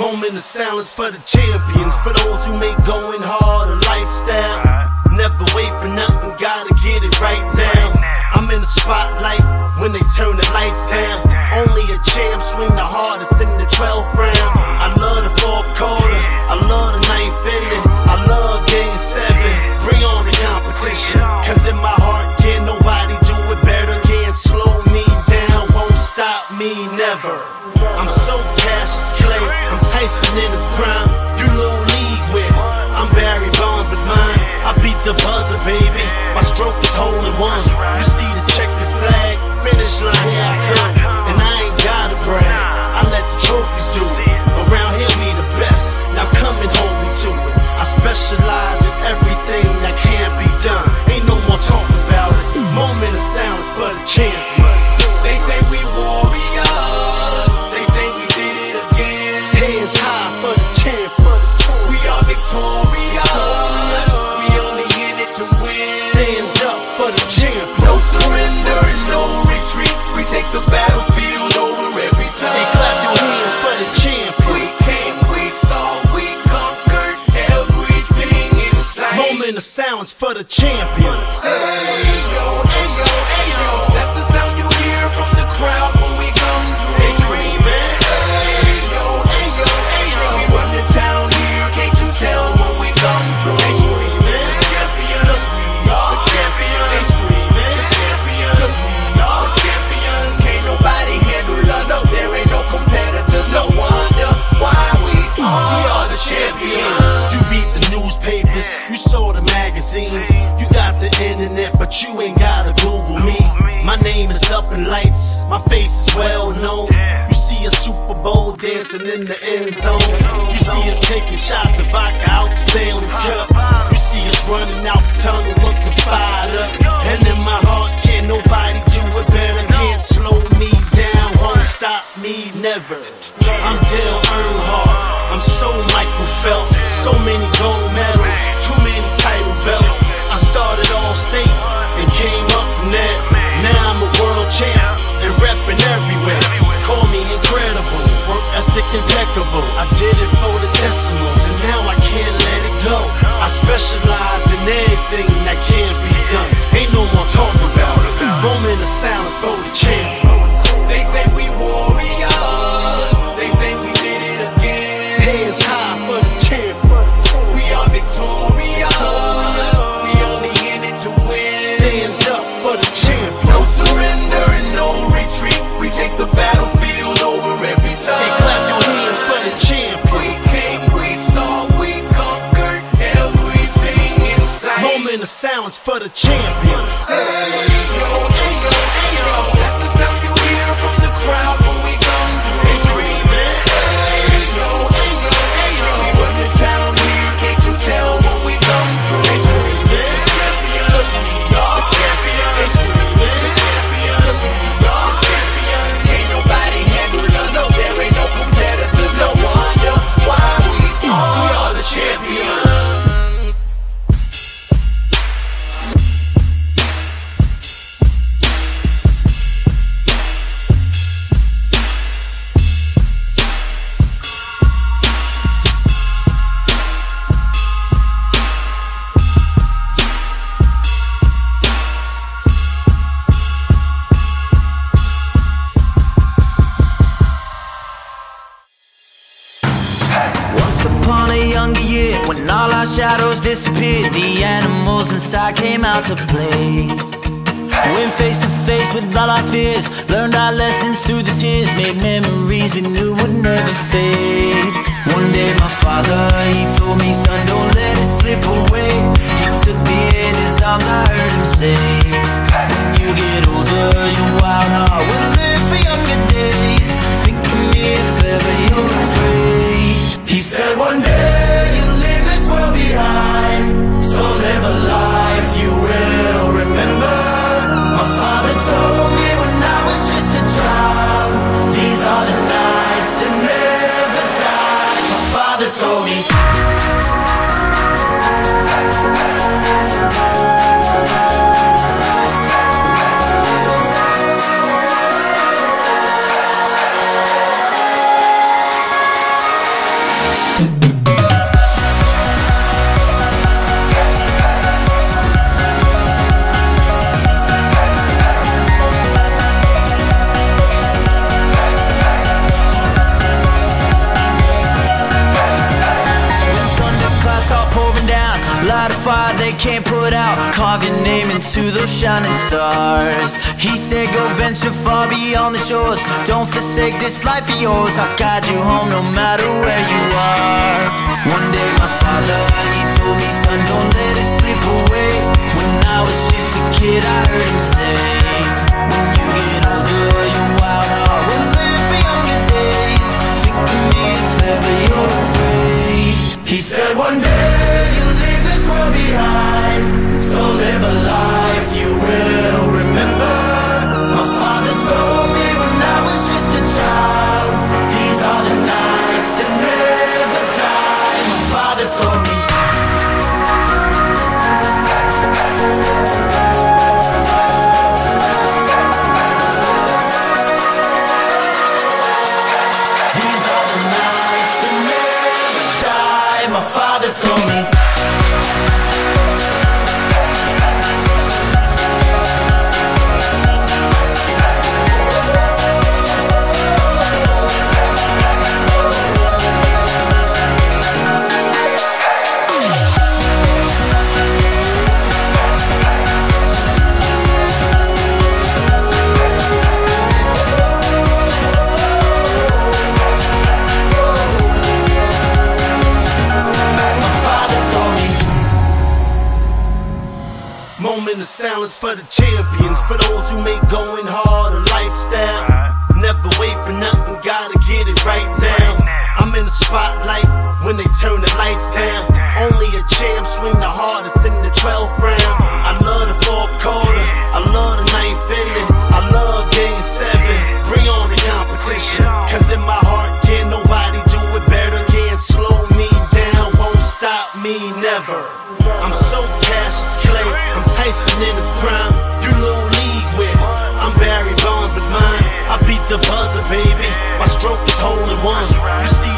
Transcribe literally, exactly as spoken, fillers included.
Moment of silence for the champions, for those who make going hard a lifestyle. Never wait for nothing, gotta get it right now. I'm in the spotlight when they turn the lights down. Only a champ swing the hardest in the twelfth round. I love the fourth quarter, I love the ninth inning, I love game seven. Bring on the competition, cause in my heart can't nobody do it better. Can't slow me down, won't stop me, never. I'm so Cassius Clay, I'm Tyson in his prime. You little league with, I'm Barry Bonds with mine. I beat the buzzer, baby, my stroke is hole in one. You see the checkered flag, finish line, here I come. And I ain't gotta brag, I let the trophies do it. Around here we the best, now come and hold me to it. I specialize in everything that can't be done. Ain't no more talking about it. Moment of silence for the champion. They say we warriors, they say we did it again. Hands high for the champion. We are victorious, we only in it to win. Stand up for the champion. No surrender, no retreat. We take the battlefield over every time. Hey, clap your hands for the champion. We came, we saw, we conquered everything in sight. Moment of silence for the champion. Hey yo, hey yo, hey yo. That's the sound you hear from the crowd when we come through. They screaming. Hey yo, hey yo, hey yo. We run the town here, can't you tell when we come through? They screaming. Champions, we are champions. They screaming. Champions, we are champions. Can't nobody handle us. No, there ain't no competitors. No wonder why we are. We are the champions. You read the newspapers, you saw the magazines, you got the internet, but you ain't gotta Google me. My name is up in lights, my face is well known. You see a Super Bowl dancing in the end zone. You see us taking shots of vodka out the Stanley's Cup. You see us running out the tunnel looking fired up. And in my heart, can't nobody do it better. Can't slow me down, won't stop me, never. I'm Dale Earnhardt, I'm so Michael Phelps. So many gold medals, too many title belts. I started all state and came up from that. Now I'm a world champ and reppin' everywhere. Call me incredible, work ethic impeccable. I did it for the decimals and now I can't let it go. I specialize in anything that can't be done. Ain't no more talking about it. Moment of silence for the champion. They say we warriors, they say we did it again. Hands high for the champion. We are victorious, we only in it to win. Stand up for the champion. No surrender and no retreat. We take the battlefield over every time. Hey, clap your hands for the champion. We came, we saw, we conquered everything in sight. Moment of silence for the champion. Hey yo, hey yo, hey yo. That's the sound you hear from the crowd when we come through. They screaming. Hey yo, hey yo, hey yo. We run the town here, can't you tell when we come through? They screaming. Champions, we are champions. They screaming. Champions, we are champions. Can't nobody handle us. No, there ain't no competitors. No wonder why we are. We are the champions. Once upon a younger year, when all our shadows disappeared, the animals inside came out to play. Went face to face with all our fears, learned our lessons through the tears, made memories we knew would never fade. One day my father, he told me, son, don't let it slip away. He took me in his arms, I heard him say, when you get older, your wild heart will live for younger days. Think of me if ever you're afraid. He said one day you'll leave this world behind, so live a life you will remember. My father told me when I was just a child, these are the nights that never die. My father told me. can't put out. Carve your name into those shining stars. He said go venture far beyond the shores. Don't forsake this life of yours. I'll guide you home no matter where you are. One day my father, he told me, son, don't let it slip away. When I was just a kid I heard him say, when you get older your wild heart will live for younger days. Think of me if ever you're afraid. He said one day you'll leave this world behind, so live a life you will remember. My father told me when I was just a child, these are the nights that never die. My father told me. These are the nights that never die. My father told me. Moment of silence for the champions, for those who make going hard a lifestyle. Never wait for nothing, gotta get it right now. I'm in the spotlight when they turn the lights down. Only a champ swing the hardest in the twelfth round. I love the fourth quarter, I love the ninth inning, I love game seven. Bring on the competition, cause in my heart can't nobody do it better. Can't slow me down, won't stop me never. I'm so Cassius Clay, I'm Tyson in his prime. You little league with, I'm Barry Bonds with mine. I beat the buzzer, baby, my stroke is hole in one. You see